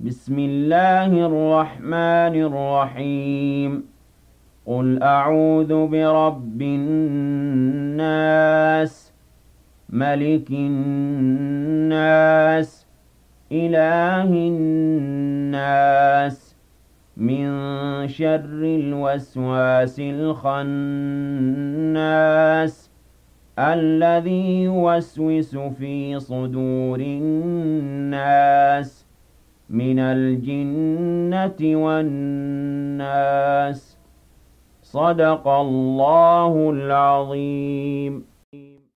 بسم الله الرحمن الرحيم قل أعوذ برب الناس ملك الناس إله الناس من شر الوسواس الخناس الذي يوسوس في صدور الناس من الجنة والناس. صدق الله العظيم.